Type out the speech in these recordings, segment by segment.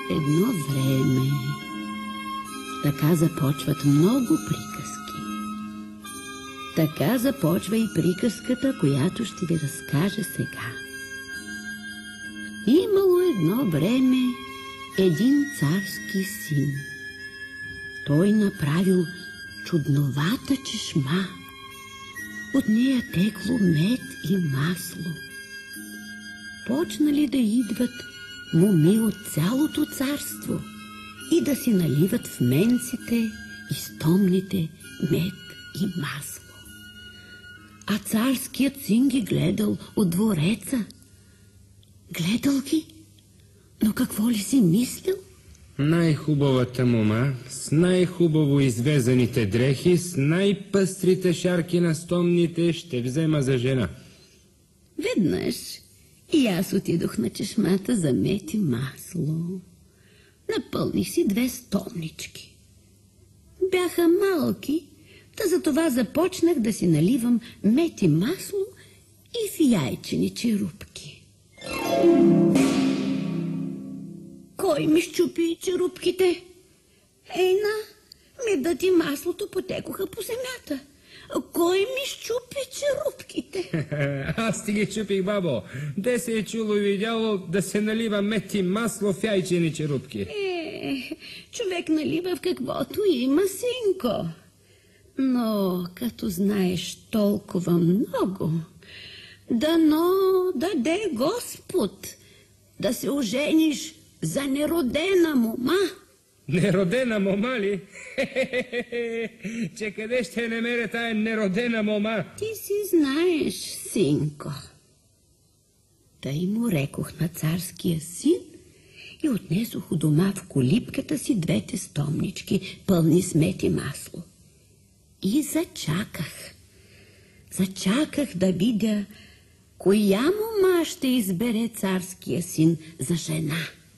едно време. Така започват много приказки. Така започва и приказката, която ще ви разкажа сега. Имало едно време един царски син. Той направил чудновата чешма. От нея текло мед и масло. Почнали да идват моми от цялото царство и да си наливат в менците и стомните мед и масло. А царският син ги гледал от двореца. Гледал ги, но какво ли си мислил? Най-хубавата мома, с най-хубаво извезаните дрехи, с най-пъстрите шарки на стомните ще взема за жена. Веднъж и аз отидох на чешмата за мед и масло. Напълних си 2 стомнички. Бяха малки, та затова започнах да си наливам мед и масло и в яйчени черупки. Кой ми щупи черупките? Ейна, медът и маслото потекоха по земята. Кой ми щупи черупките? Аз ти ги чупих, бабо. Де се е чуло и видяло да се налива мед и масло в яйчени черупки? Човек налива в каквото има, синко. Но като знаеш толкова много, дано даде Господ да се ожениш за неродена мома. Неродена мома ли? Че къде ще намеря тая неродена мома? Ти си знаеш, синко. Тъй му рекох на царския син и отнесох у дома в колипката си 2 стомнички, пълни с мед и масло. И зачаках. Зачаках да видя коя мома ще избере царския син за жена.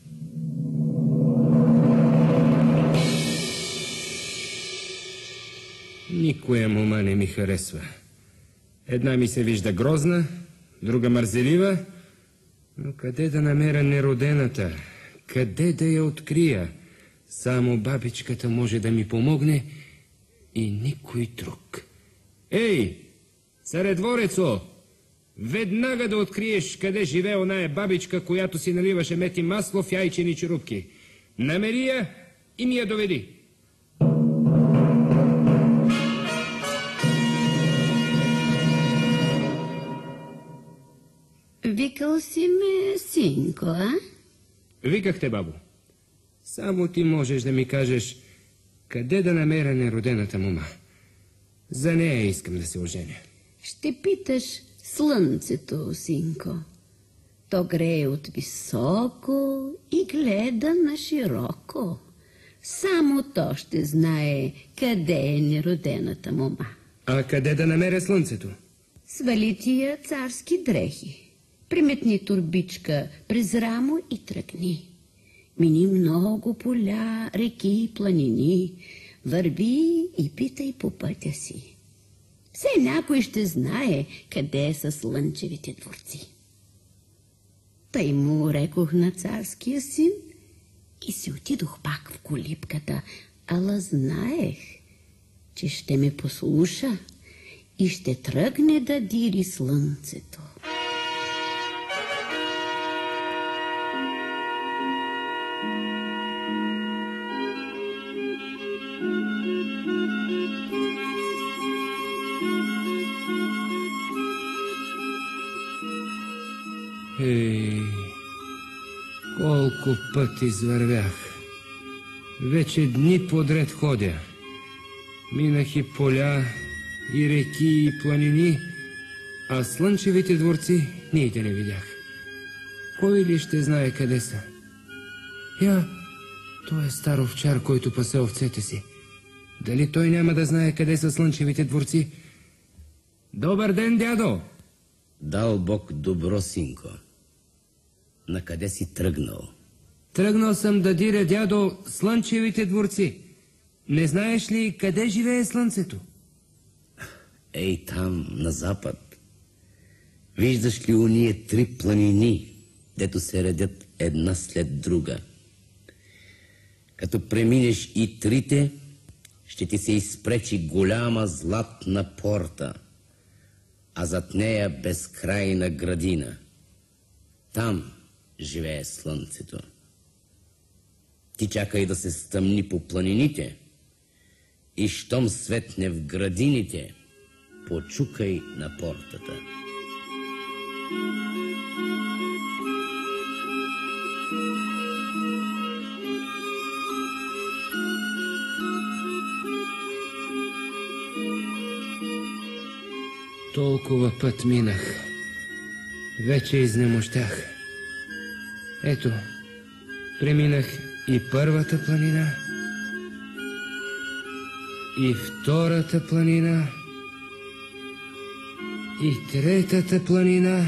Никоя мома не ми харесва. Една ми се вижда грозна, друга мързелива, но къде да намеря неродената? Къде да я открия? Само бабичката може да ми помогне и никой друг. Ей, царедворецо! Веднага да откриеш къде живее оная бабичка, която си наливаше мед и масло в яйчени черупки. Намери я и ми я доведи. Викал си ме, синко, а? Виках те, бабо. Само ти можеш да ми кажеш къде да намеря неродената мома. За нея искам да се оженя. Ще питаш слънцето, синко. То грее от високо и гледа на широко. Само то ще знае къде е неродената мома. А къде да намеря слънцето? Свали тия царски дрехи. Приметни турбичка през рамо и тръгни. Мини много поля, реки и планини. Върви и питай по пътя си. Все някой ще знае къде са слънчевите дворци. Тъй му рекох на царския син и си отидох пак в колипката, ала знаех, че ще ме послуша и ще тръгне да дири слънцето. Ей, колко пъти извървях. Вече дни подред ходя. Минах и поля, и реки, и планини, а слънчевите дворци нигде не видях. Кой ли ще знае къде са? Я, той е стар овчар, който пасе овцете си. Дали той няма да знае къде са слънчевите дворци? Добър ден, дядо! Дал Бог добро, синко. Накъде си тръгнал? Тръгнал съм да диря, дядо, слънчевите дворци. Не знаеш ли къде живее слънцето? Ей там, на запад. Виждаш ли уния 3 планини, дето се редят една след друга? Като преминеш и трите, ще ти се изпречи голяма златна порта, а зад нея безкрайна градина. Там живее слънцето. Ти чакай да се стъмни по планините и щом светне в градините, почукай на портата. Толкова път минах. Вече изнемощях. Ето, преминах и първата планина, и втората планина, и третата планина.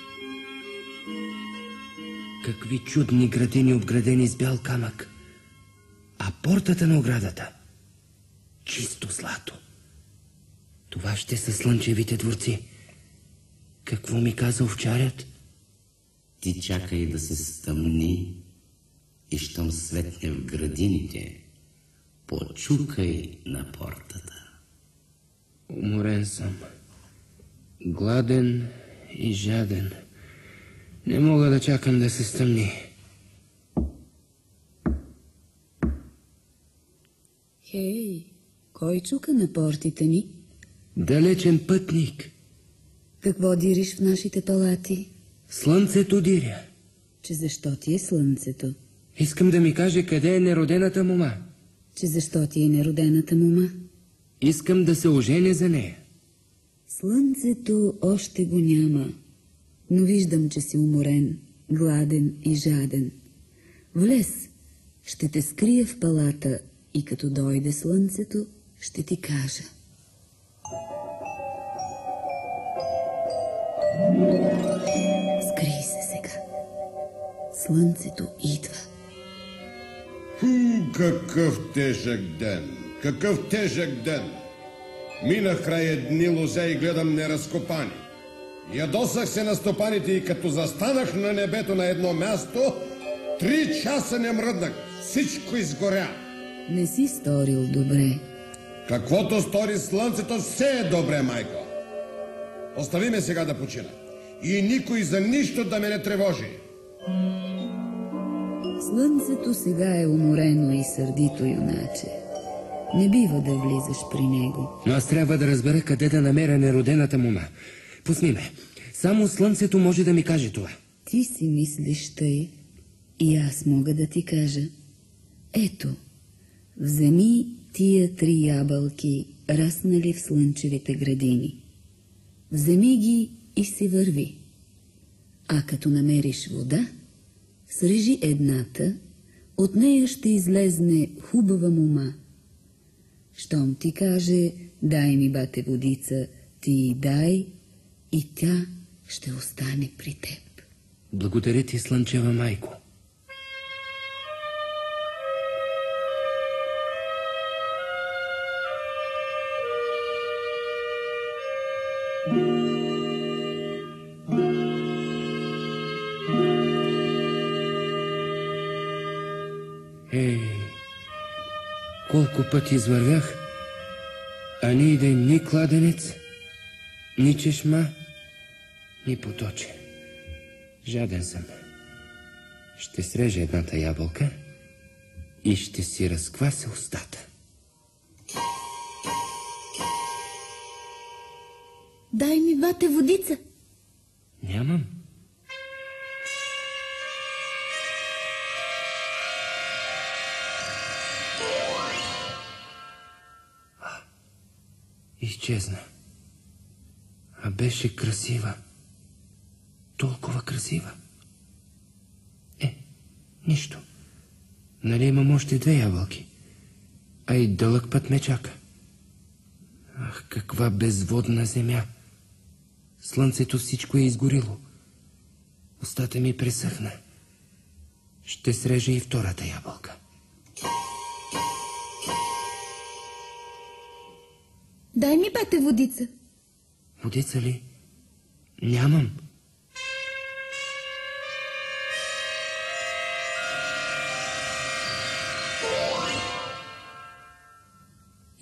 Какви чудни градини, обградени с бял камък. А портата на оградата — чисто злато. Това ще са слънчевите дворци. Какво ми каза овчарят? Ти чакай да се стъмни и щом светне в градините, почукай на портата. Уморен съм. Гладен и жаден. Не мога да чакам да се стъмни. Хей, кой чука на портите ни? Далечен пътник. Какво дириш в нашите палати? Слънцето диря. Че защо ти е слънцето? Искам да ми каже къде е неродената мома. Че защо ти е неродената мома? Искам да се оженя за нея. Слънцето още го няма, но виждам, че си уморен, гладен и жаден. Влез, ще те скрия в палата и като дойде слънцето, ще ти кажа. Скрий се сега. Слънцето идва. Какъв тежък ден! Какъв тежък ден! Минах край едни лозе и гледам неразкопани. Ядосах се на стопаните и като застанах на небето на едно място, 3 часа не мръднах. Всичко изгоря. Не си сторил добре. Каквото стори слънцето, все е добре, майко. Остави ме сега да почина. И никой за нищо да ме не тревожи. Слънцето сега е уморено и сърдито, юначе. Не бива да влизаш при него. Но аз трябва да разбера къде да намеря неродената мома. Пусни ме. Само слънцето може да ми каже това. Ти си мислиш тъй и аз мога да ти кажа. Ето, вземи тия 3 ябълки, раснали в слънчевите градини. Вземи ги и си върви. А като намериш вода, срежи едната, от нея ще излезне хубава мома. Щом ти каже, дай ми, бате, водица, ти й дай и тя ще остане при теб. Благодаря ти, слънчева майко. Колко пъти извървях, а ни иде ни кладенец, ни чешма, ни поточе. Жаден съм. Ще срежа едната ябълка и ще си разквася устата. Дай ми, бате, водица. Нямам. Изчезна. А беше красива. Толкова красива. Нищо. Нали имам още 2 ябълки? А и дълъг път ме чака. Ах, каква безводна земя! Слънцето всичко е изгорило. Устата ми пресъхна. Ще срежа и втората ябълка. Дай ми, бате, водица. Водица ли? Нямам.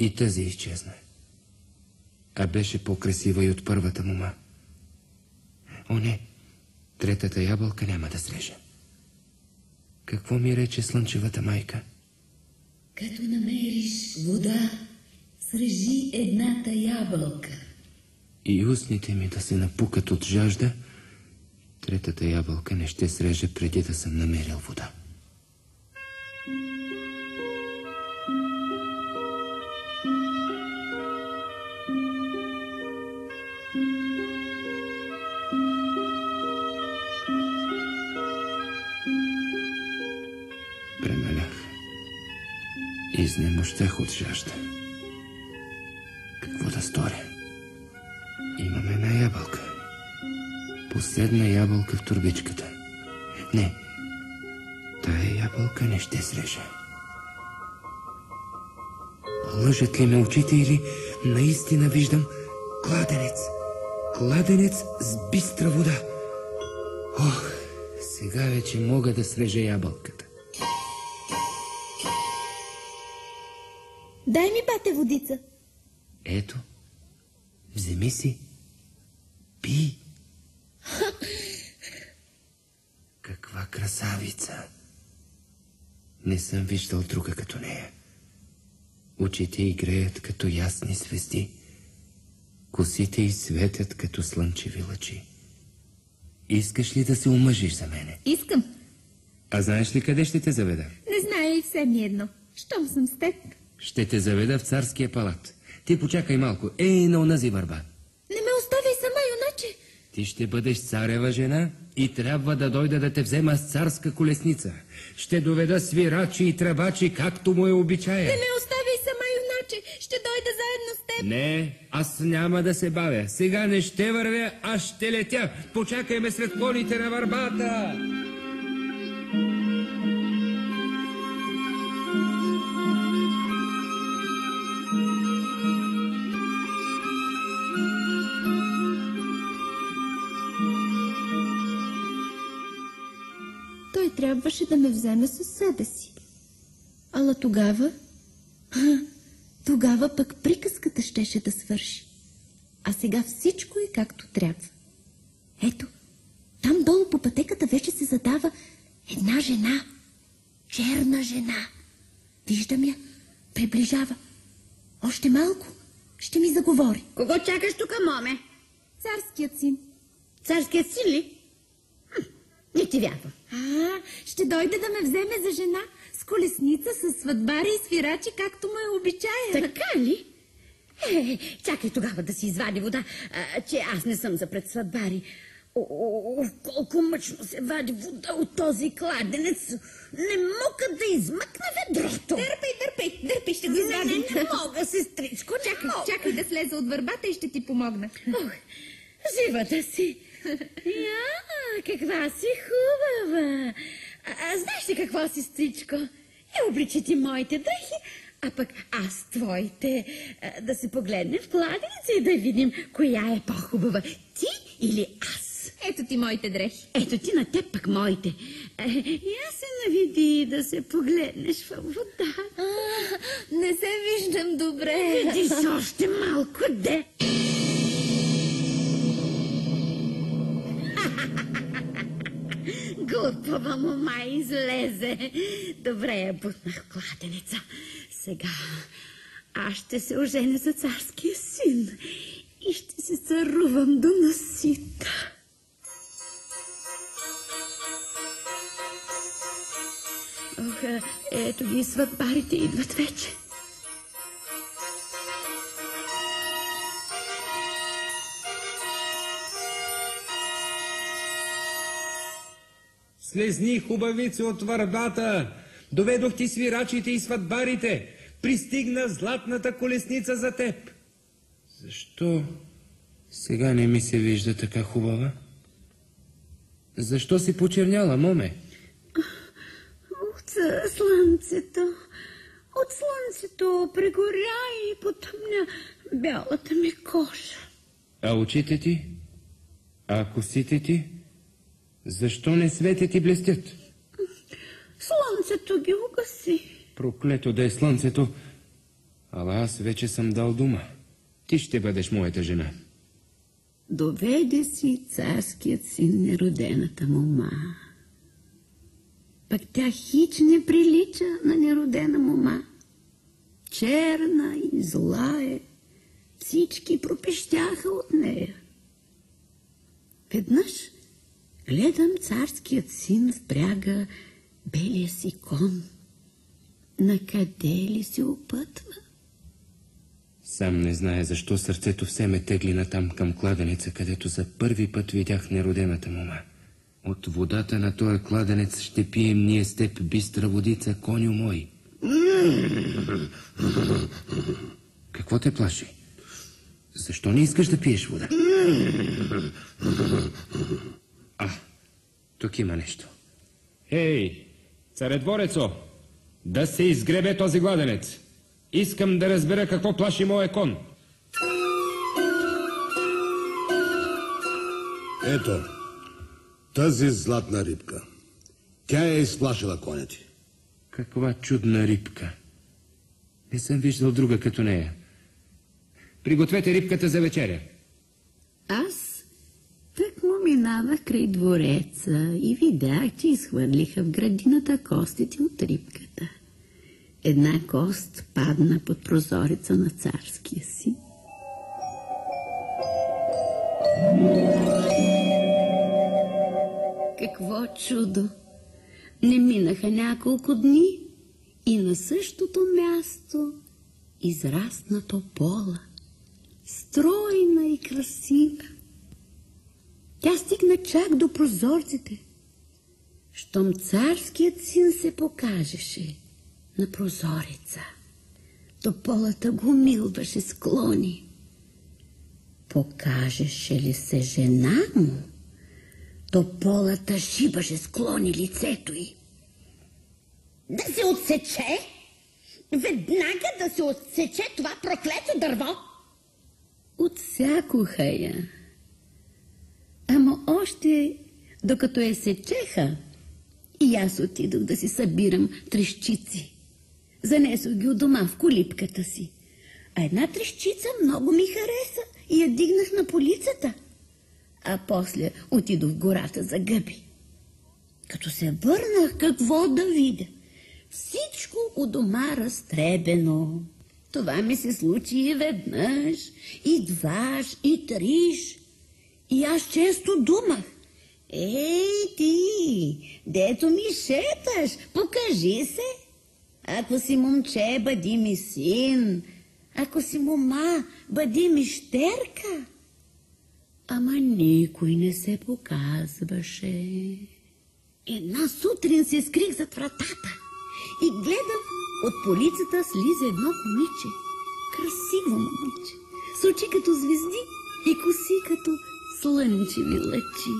И тази изчезна. А беше по-красива и от първата мома. О, не! Третата ябълка няма да срежа. Какво ми рече слънчевата майка? Като намериш вода, срежи едната ябълка. И устните ми да се напукат от жажда, третата ябълка не ще срежа преди да съм намерил вода. Премалях. Изнемощях от жажда. Какво да сторя? Имам една ябълка. Последна ябълка в турбичката. Не, тая ябълка не ще срежа. Лъжат ли ме очите или наистина виждам кладенец? Кладенец с бистра вода. Ох, сега вече мога да срежа ябълката. Дай ми, бате, водица. Ето, вземи си. Пи. Каква красавица! Не съм виждал друга като нея. Очите й греят като ясни звезди. Косите й светят като слънчеви лъчи. Искаш ли да се омъжиш за мене? Искам. А знаеш ли къде ще те заведа? Не зная и все ми едно. Щом съм с теб. Ще те заведа в царския палат. Ти почакай малко. Ей, на онази върба. Не ме оставяй сама, юначе. Ти ще бъдеш царева жена и трябва да дойда да те взема с царска колесница. Ще доведа свирачи и тръбачи, както му е обичая. Не ме оставяй сама, юначе. Ще дойда заедно с теб. Не, аз няма да се бавя. Сега не ще вървя, а ще летя. Почакай ме сред клоните на върбата. Той трябваше да ме вземе със себе си. Ала тогава... Тогава пък приказката щеше да свърши. А сега всичко е както трябва. Ето, там долу по пътеката вече се задава една жена. Черна жена. Виждам я. Приближава. Още малко. Ще ми заговори. Кого чакаш тук, моме? Царският син. Царският син ли? Не ти вярвам. Ще дойде да ме вземе за жена с колесница, с сватбари и свирачи, както му е обичая. Така ли? Чакай тогава да си извади вода, че аз не съм за пред сватбари. Колко мъчно се вади вода от този кладенец. Не мога да измъкна ведрото. Дърпай, ще го извадим. Не мога, сестричко. Чакай да слеза от върбата и ще ти помогна. Живата си. Каква си хубава. Знаеш ли какво, сестричко? Обличи ти моите дрехи, а пък аз твоите. Да се погледнем в кладенеца и да видим коя е по-хубава. Ти или аз? Ето ти моите дрехи. Ето ти на теб пък моите. Я се навиди да се погледнеш във вода. Не се виждам добре. Види се още малко, де. Глупава мома излезе. Добре я бутнах кладенеца. Сега аз ще се оженя за царския син и ще се царувам до насита. Ето ги сватбарите идват вече. Слезни, хубавици, от върбата. Доведох ти свирачите и сватбарите. Пристигна златната колесница за теб. Защо сега не ми се вижда така хубава? Защо си почерняла, моме? От слънцето. От слънцето прегоря и потъмня бялата ми кожа. А очите ти? А косите ти? Защо не светят и блестят? Слънцето ги угаси. Проклето да е слънцето. Ала аз вече съм дал дума. Ти ще бъдеш моята жена. Доведе си царският син неродената мома. Пък тя хич не прилича на неродена мома. Черна и зла е. Всички пропищяха от нея. Веднъж гледам царският син впряга белия си кон. Накъде ли се опътва? Сам не знае защо сърцето все ме тегли натам към кладенеца, където за първи път видях неродената мома. От водата на този кладенец ще пием ние с теб бистра водица, коню мой. Какво те плаши? Защо не искаш да пиеш вода? Тук има нещо. Ей, царедворецо, да се изгребе този гладенец. Искам да разбера какво плаши моя кон. Ето, тази златна рибка. Тя е изплашила коня ти. Каква чудна рибка. Не съм виждал друга като нея. Пригответе рибката за вечеря. Аз тък му минавах край двореца и видях, че изхвърлиха в градината костите от рибката. Една кост падна под прозореца на царския си. Какво чудо! Не минаха няколко дни и на същото място израсна топола, стройна и красива. Тя стигна чак до прозорците. Щом царският син се покажеше на прозореца, тополата го умилваше с клони. Покажеше ли се жена му, тополата шибаше с клони лицето й. Да се отсече! Веднага да се отсече това проклето дърво! Отсякоха я. Ама още докато я сечеха, и аз отидох да си събирам трещици. Занесох ги от дома в колипката си. А една трещица много ми хареса и я дигнах на полицата. А после отидох в гората за гъби. Като се върнах, какво да видя? Всичко у дома разтребено. Това ми се случи и веднъж, и дваш, и триш. И аз често думах: ей ти, дето ми шеташ, покажи се. Ако си момче, бъди ми син. Ако си мома, бъди ми щерка. Ама никой не се показваше. Една сутрин се скрих зад вратата и гледах от полицата слиза едно момиче. Красиво момиче, с очи като звезди и коси като слънчеви лъчи.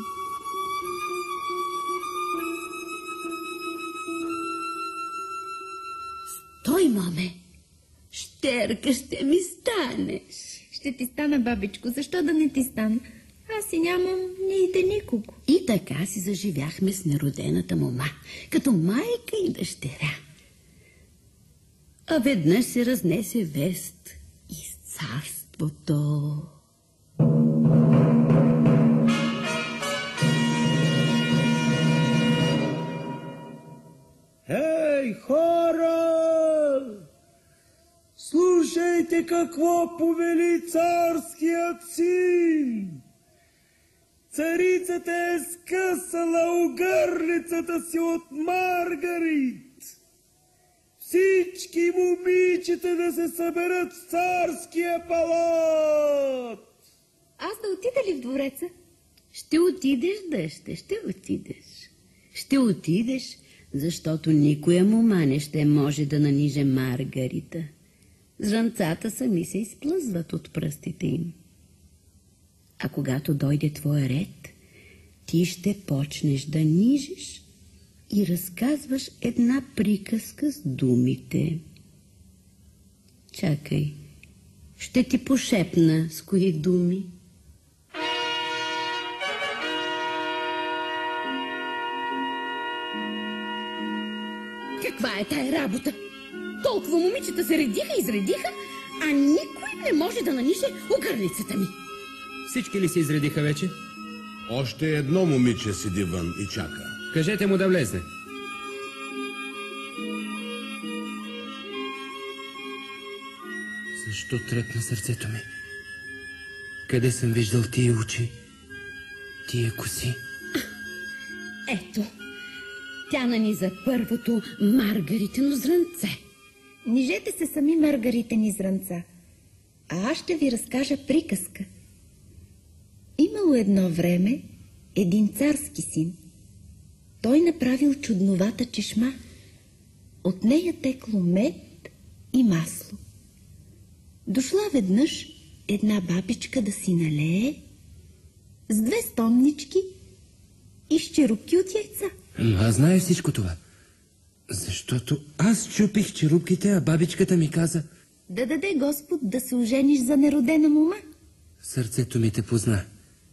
Стой, маме! Щерка ще ми станеш. Ще ти стана, бабичко. Защо да не ти стана? Аз си нямам ниде никого. И така си заживяхме с неродената мома, като майка и дъщеря. А веднъж се разнесе вест из царството. Ей, хора! Слушайте какво повели царският син! Царицата е скъсала огърлицата си от маргарит. Всички момичета да се съберат в царския палат. Аз да отида ли в двореца? Ще отидеш, дъще, ще отидеш. Ще отидеш, защото никоя мома не ще може да наниже Маргарита. Зранцата сами се изплъзват от пръстите им. А когато дойде твой ред, ти ще почнеш да нижиш и разказваш една приказка с думите. Чакай, ще ти пошепна с кои думи. Каква е тая работа? Толкова момичета се редиха и изредиха, а никой не може да наниже огърницата ми. Всички ли се изредиха вече? Още едно момиче седи вън и чака. Кажете му да влезне. Защо трепна сърцето ми? Къде съм виждал тия очи, тия коси? Ето, тя наниза първото маргаритено зрънце. Нижете се сами маргаритени зрънца, а аз ще ви разкажа приказка. Имало едно време един царски син. Той направил чудновата чешма. От нея текло мед и масло. Дошла веднъж една бабичка да си налее с 2 стомнички и с черупки от яйца. Аз знае всичко това. Защото аз чупих черупките, а бабичката ми каза: Да даде Господ да се ожениш за неродена мома. сърцето ми те позна.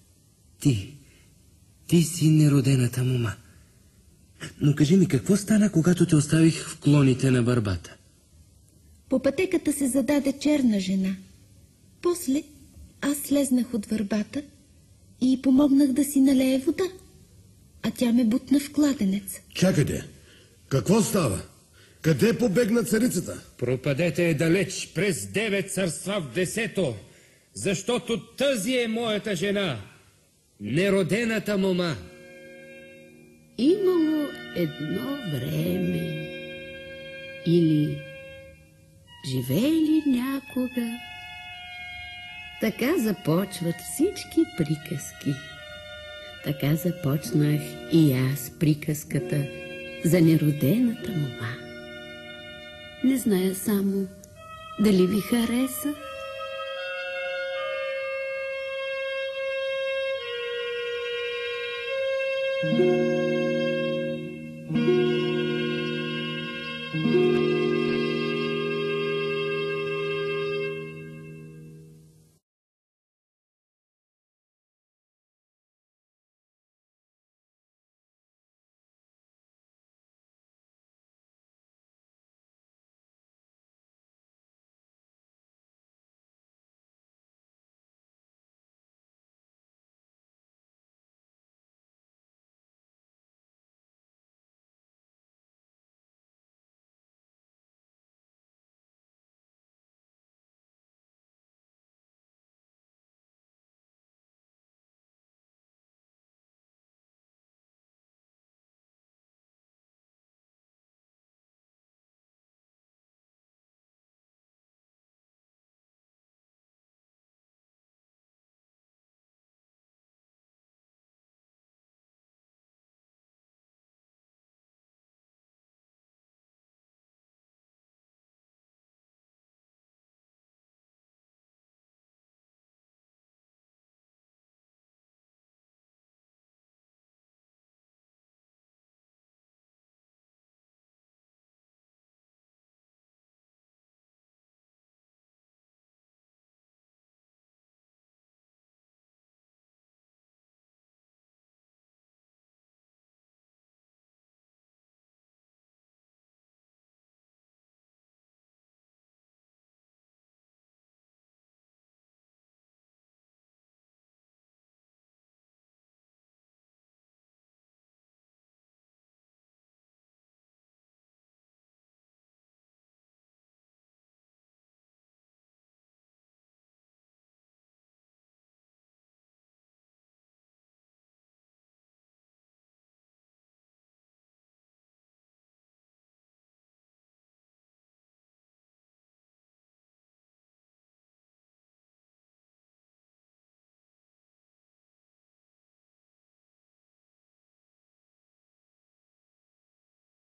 Ти си неродената мома. Но кажи ми, какво стана, когато те оставих в клоните на върбата? По пътеката се зададе черна жена. После аз слезнах от върбата и й помогнах да си налее вода, а тя ме бутна в кладенец. Чакайте, какво става? Къде побегна царицата? Пропадете далеч през 9 царства в 10-то, защото тази е моята жена, неродената мома. Имало едно време или живеели някога. Така започват всички приказки. Така започнах и аз приказката за неродената мома. Не зная само дали ви хареса.